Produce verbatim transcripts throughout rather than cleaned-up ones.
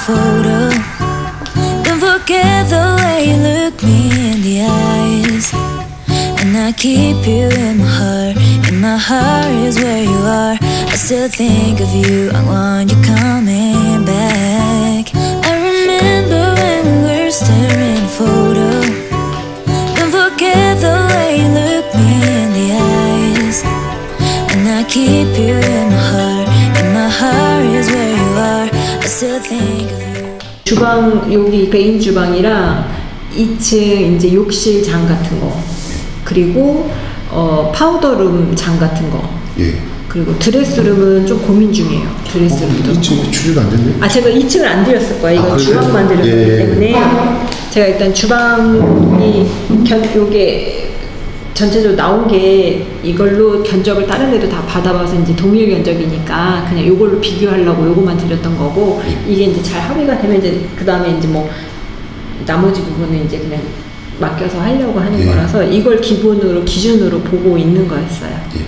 photo. Don't forget the way you look me in the eyes. And I keep you in my heart. And my heart is where you are. I still think of you. I want you coming back. I remember when we were staring at a photo. Don't forget the way you look me in the eyes. And I keep you in my heart. And my heart is where you are. I still think of you. 주방, 여기 메인 주방이랑 이 층 이제 욕실 장 같은 거, 그리고 어, 파우더룸 장 같은 거. 예. 그리고 드레스룸은 좀 고민 중이에요. 드레스룸도. 어, 이 층에 출입 안 됐네? 아, 제가 이 층을 안 드렸을 거예요. 이건 아, 주방만 드렸기 예. 때문에 제가 일단 주방이 견, 요게 전체적으로 나온 게 이걸로 견적을 다른 데도 다 받아봐서 이제 동일 견적이니까 그냥 요걸로 비교하려고 요거만 드렸던 거고, 이게 이제 잘 합의가 되면 이제 그 다음에 이제 뭐 나머지 부분은 이제 그냥 맡겨서 하려고 하는 예. 거라서 이걸 기본으로 기준으로 보고 있는 거였어요. 예.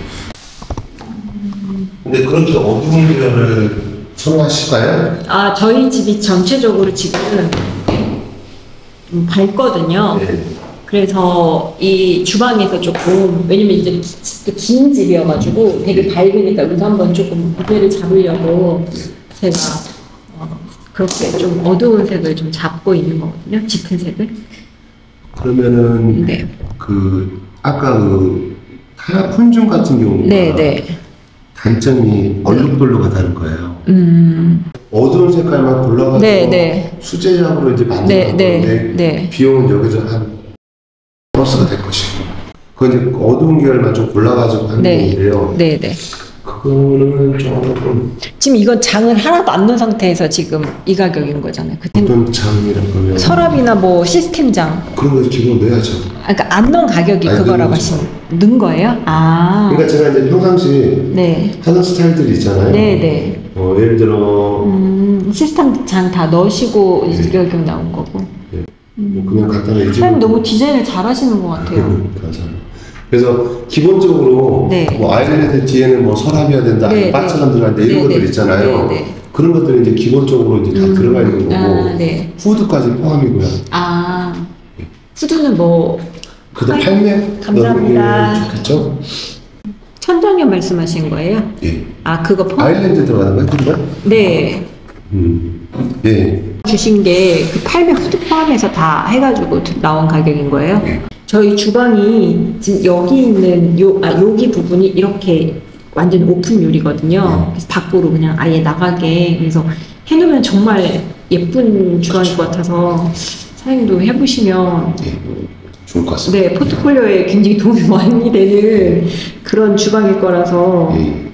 근데 그렇게 어두운 계열을 선호하실까요? 아, 저희 집이 전체적으로 지금 음, 밝거든요. 네. 그래서 이 주방에서 조금, 왜냐면 이제 기, 긴 집이어가지고 되게 밝으니까 여기서 한번 조금 무게를 잡으려고 제가 어, 그렇게 좀 어두운 색을 좀 잡고 있는 거거든요. 짙은 색을. 그러면은 네. 그 아까 그 타라 폰중 같은 경우가 네, 네. 단점이 얼룩덜룩가 다른 거예요. 음. 어두운 색깔만 골라가지고 네, 네. 수제작으로 이제 만든 네, 건데 네, 네. 비용은 여기서 한 플러스가 될 것이고, 그건 이제 어두운 계열만 좀 골라가지고 하는 네. 건데요. 네, 네. 그거는 조금 지금 이건 장을 하나도 안 넣은 상태에서 지금 이 가격인 거잖아요. 어떤 장이라고 하면 서랍이나 뭐 시스템장 그런 거 기본 넣어야죠. 아, 그러니까 안 넣은 가격이 아니, 그거라고 하신 넣은 거예요? 아. 그러니까 제가 이제 평상시 네. 하는 스타일들이 있잖아요. 네, 네. 어, 예를 들어 음, 시스템장 다 넣으시고 네. 이 가격 나온 거고. 네. 뭐 그냥 간단하게 사장님 너무 디자인을 잘 하시는 것 같아요. 감사합니다. 그래서 기본적으로 네. 뭐 아일랜드 뒤에는 뭐 서랍이어야 된다, 네, 바처럼 네. 들어간다 이런 네, 것들 네. 있잖아요. 네, 네. 그런 것들이 이제 기본적으로 이제 다 음. 들어가 있는 거고, 아, 네. 후드까지 포함이고요. 아, 후드는 뭐 그래도 팔백 감사합니다. 좋겠죠? 천장염 말씀하신 거예요? 예. 아, 그거 포함? 아일랜드 들어가는 거예요, 후드가? 네. 음. 예. 주신 게 그 팔백 후드 포함해서 다 해가지고 나온 가격인 거예요. 예. 저희 주방이 지금 여기 있는 요, 아, 여기 부분이 이렇게 완전 오픈 유리거든요. 그래서 밖으로 그냥 아예 나가게, 그래서 해놓으면 정말 예쁜 주방일 것 같아서 사장님도 해보시면 예. 좋을 것 같습니다. 네, 포트폴리오에 굉장히 도움이 많이 되는 그런 주방일 거라서. 예.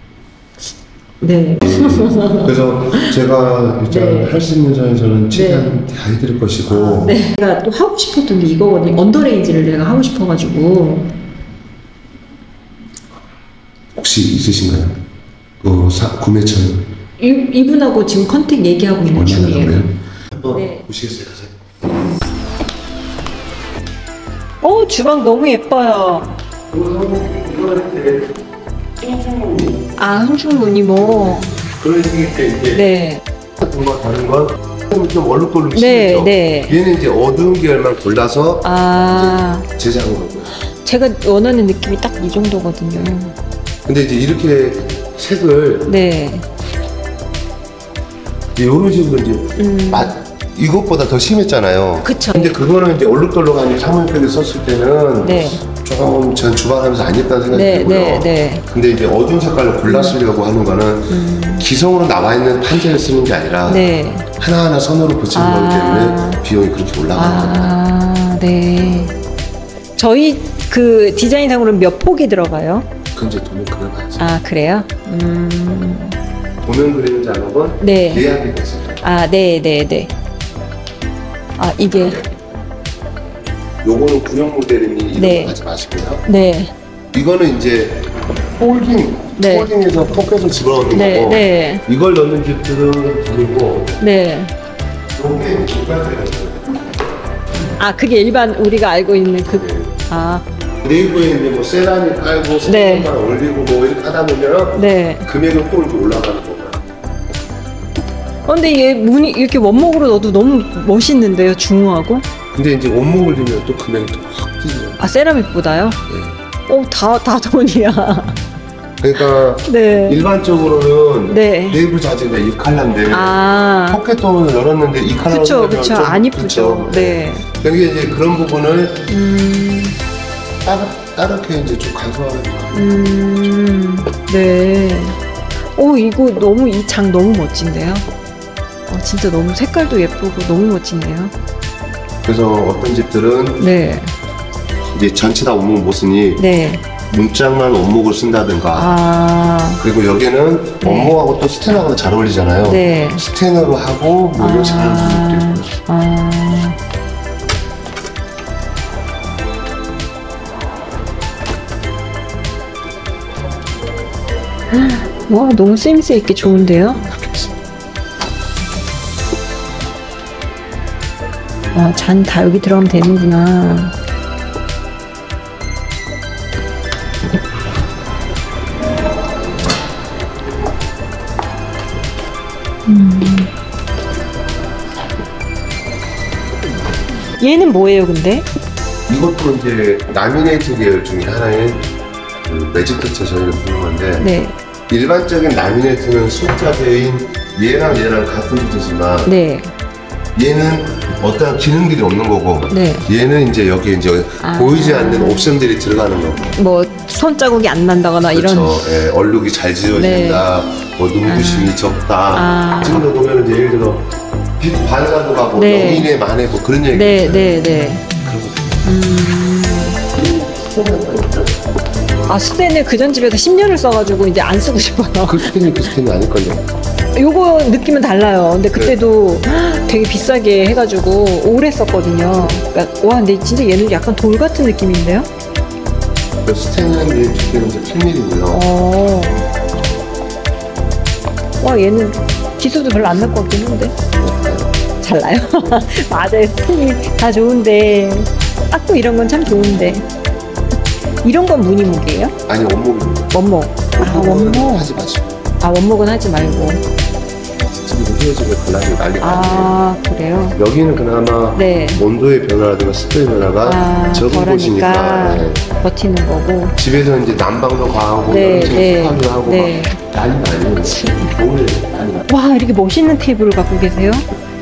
네. 그래서 제가 일단 네. 할 수 있는 점에서는 최대한 네. 다 해드릴 것이고. 아, 네. 제가 또 하고 싶었던 게 이거거든요. 언더레인지를 내가 하고 싶어가지고. 혹시 있으신가요? 어, 사, 구매처는? 이, 이분하고 지금 컨택 얘기하고 있는 중이에요. 한번 네. 보시겠어요, 가세요. 어, 주방 너무 예뻐요. 아, 한충문이 뭐. 그런 식일 때 이제 네. 같은 거 다른 건 좀 얼룩덜룩 네, 심해죠. 네. 얘는 이제 어두운 계열만 골라서 아, 제작한 거고. 제가 원하는 느낌이 딱 이 정도거든요. 근데 이제 이렇게 색을 네. 이런 식으로 이제 음. 맛 이것보다 더 심했잖아요. 그쵸. 근데 그거는 이제 얼룩덜룩한 사무용품에 썼을 때는 네. 조금 전 주방하면서 안 예쁘다는 생각이 네, 들고요. 네, 네. 근데 이제 어두운 색깔로 골라쓰려고 하는 거는 음. 기성으로 나와 있는 판재를 쓰는 게 아니라 네. 하나하나 선으로 붙이는 아. 거기 때문에 비용이 그렇게 올라가는 겁니다. 아, 네. 저희 그 디자인상으로는 몇 폭이 들어가요? 그건 이제 도면 그걸 봐야지. 아, 그래요? 음. 도면 그리는 작업은 네. 예약이 됐습니다. 아, 네, 네, 네. 아, 이게. 요거는 구형 모델이니 이런 네. 거 하지 마시고요. 네. 이거는 이제 폴딩, 네. 폴딩에서 포켓을 집어넣는 네, 거고 네. 이걸 넣는 집들은 그리고 네. 요게 일반적이에요. 아, 그게 일반 우리가 알고 있는 그. 네. 아, 네이버에 이제 뭐 세라믹 깔고 네. 스티커만 올리고 뭐 이렇게 하다 보면 네. 금액은 또 이제 올라가는 거고요. 근데 얘 무늬 이렇게 원목으로 넣어도 너무 멋있는데요, 중후하고. 근데 이제 원목을 주면 또 금액이 또 확 뛰죠. 아, 세라믹보다요? 네. 어, 다, 다 돈이야. 그러니까 네. 일반적으로는 네. 네이블 자재가 이 컬러인데 아. 포켓돈을 열었는데 이 컬러로 그쵸, 그쵸. 안 이쁘죠. 그쵸. 네. 여기 이제 그런 부분을 음. 따, 따르게 이제 좀 간소하게. 음. 네. 오, 이거 너무, 이 장 너무 멋진데요? 어, 진짜 너무 색깔도 예쁘고 너무 멋진데요? 그래서 어떤 집들은 네. 이제 전체 다 원목 못 쓰니 네. 문짝만 원목을 쓴다든가. 아. 그리고 여기는 네. 원목하고 또 스텐하고 잘 어울리잖아요. 네. 스텐으로 하고 뭐 이런 식으로 하는 분들도 있고. 아. 와, 너무 센스 있게 좋은데요? 와, 잔 다 여기 들어가면 되는구나. 음. 얘는 뭐예요, 근데? 이것도 이제 라미네이트 계열 중에 하나인 그 매직터치 저희는 부르는 건데 네. 일반적인 라미네이트는 숫자대인 얘랑 얘랑 같은 숫자지만 네. 얘는 어떠한 기능들이 없는 거고 네. 얘는 이제 여기 이제 아. 보이지 않는 옵션들이 들어가는 거고. 뭐, 손자국이 안 난다거나 그렇죠. 이런. 예, 얼룩이 잘 지워진다. 뭐 눈부심이 적다. 아. 지금 도 보면 이제 예를 들어 빛 반사도 가고 네. 영인의 만에 뭐 그런 얘기. 네, 네, 네. 그런 거. 음. 아, 스텐을 그전 집에서 십 년을 써가지고 이제 안 쓰고 싶어요. 그 스텐이 그 스텐이 아닐걸요. 요거 느낌은 달라요. 근데 그때도 되게 비싸게 해가지고 오래 썼거든요. 그러니까, 와, 근데 진짜 얘는 약간 돌 같은 느낌인데요? 그 스텐은 얘 두께는 이제 칠 밀리미터고요. 어. 와, 얘는 기수도 별로 안 날 것 같긴 한데. 잘 나요? 맞아요. 스텐이 다 좋은데. 닦고 이런 건 참 좋은데. 이런 건 무늬목이에요? 아니 원목입니다. 원목. 아, 원목. 하지 마시고. 아, 원목은 하지 말고. 지금 헤어지고 갈라지고 난리가 아니에요. 아, 그래요? 여기는 그나마 네. 온도의 변화라든가 습도의 변화가 아, 적은 곳이니까 덜하니까 네. 버티는 거고. 집에서 이제 난방도 가하고 네, 네, 습하기도 하고 네. 막 난리가 아니에요. 겨울에 난리가. 와, 이렇게 멋있는 테이블을 갖고 계세요?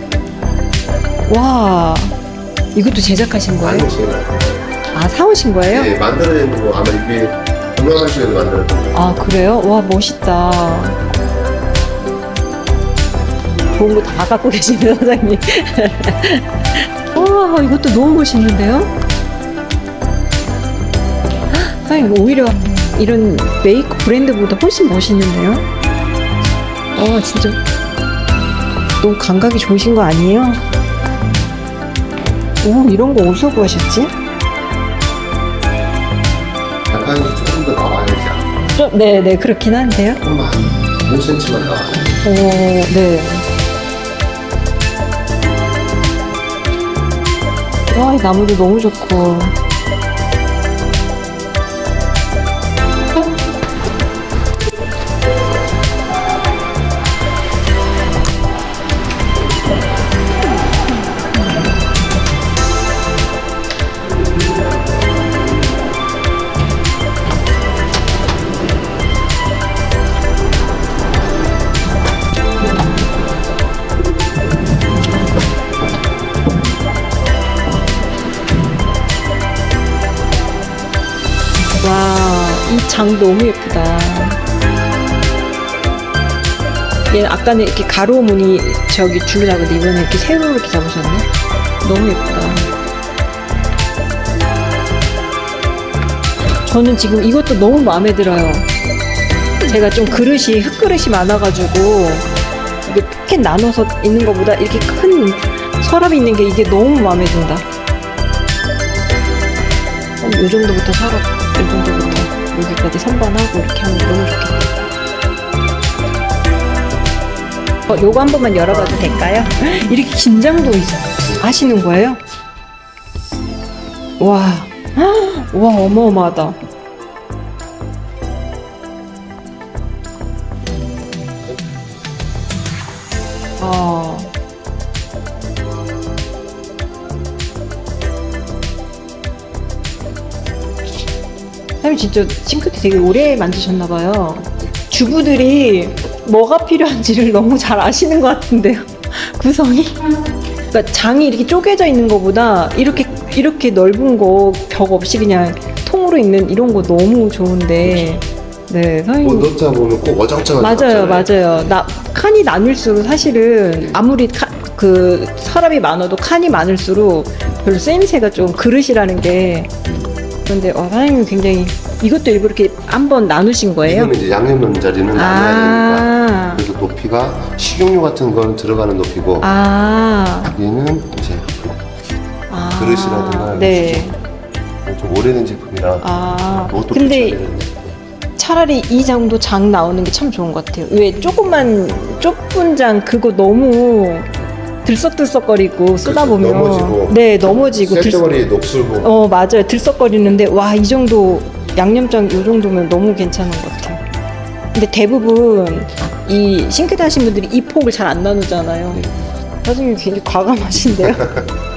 와, 이것도 제작하신 거예요? 아니요, 제가 아, 사오신 거예요? 네, 만들어야 되는 거 아마 이게 동남아시아에서 만들었던 거. 아, 그래요? 와, 멋있다. 좋은 거 다 갖고 계시네요, 사장님. 와, 이것도 너무 멋있는데요? 헉, 사장님, 오히려 이런 메이크 브랜드보다 훨씬 멋있는데요? 와, 진짜 너무 감각이 좋으신 거 아니에요? 오, 이런 거 어디서 구하셨지? 약간 조금 더 나와야지. 좀, 네, 네, 그렇긴 한데요. 조금 한 오 센티미터만 나와요. 오, 네. 와, 이 나무도 너무 좋고. 와, 이 장 너무 예쁘다. 얘는 아까는 이렇게 가로 무늬 저기 줄로 잡았는데 이번에 이렇게 세로 이렇게 잡으셨네. 너무 예쁘다. 저는 지금 이것도 너무 마음에 들어요. 제가 좀 그릇이 흙그릇이 많아가지고 이게 포켓 나눠서 있는 것보다 이렇게 큰 서랍이 있는 게 이게 너무 마음에 든다. 어, 요 정도부터 서랍, 요 정도부터 여기까지 선반하고 이렇게 하면 너무 좋겠다. 어, 요거 한 번만 열어봐도 될까요? 이렇게 긴장도 있, 하시는 거예요? 와, 와, 어마어마하다. 아, 사장님 진짜 싱크대 되게 오래 만드셨나봐요. 주부들이 뭐가 필요한지를 너무 잘 아시는 것 같은데요. 구성이. 그러니까 장이 이렇게 쪼개져 있는 것보다 이렇게 이렇게 넓은 거 벽 없이 그냥 통으로 있는 이런 거 너무 좋은데. 네, 사장님. 뭐 넣다 보면 꼭 어정쩡하게 맞아요, 맞잖아요. 맞아요. 나 칸이 나눌수록 사실은 아무리 카, 그 사람이 많아도 칸이 많을수록 별로 쓰임새가 좀 그릇이라는 게. 그런데 어, 사장님이 굉장히 이것도 일부러 이렇게 한번 나누신 거예요? 이거는 이제 양념 넣는 자리는 나눠야 되니까. 그래서 높이가 식용유 같은 건 들어가는 높이고 아. 얘는 이제 아. 그릇이라든가 네. 좀 오래된 제품이라 아. 이것도 근데 붙여야 되는데. 차라리 이 장도 장 나오는 게 참 좋은 것 같아요. 왜 조금만 좁은 장 그거 너무 들썩들썩거리고 쓰다 그렇죠. 보면 넘어지고. 네 넘어지고 쇳덩어리에 녹슬고. 어 맞아요 들썩거리는데 와 이 정도 양념장 이 정도면 너무 괜찮은 것 같아요. 근데 대부분 이 싱크대 하신 분들이 이 폭을 잘 안 나누잖아요. 네. 사장님 굉장히 과감하신데요.